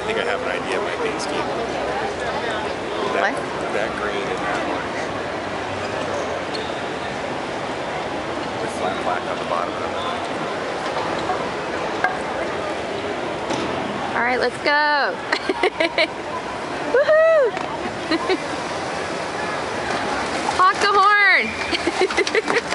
think I have an idea of my paint scheme. What? That green and that orange. With flat black on the bottom of it. All right, let's go. Woohoo! Honk the horn.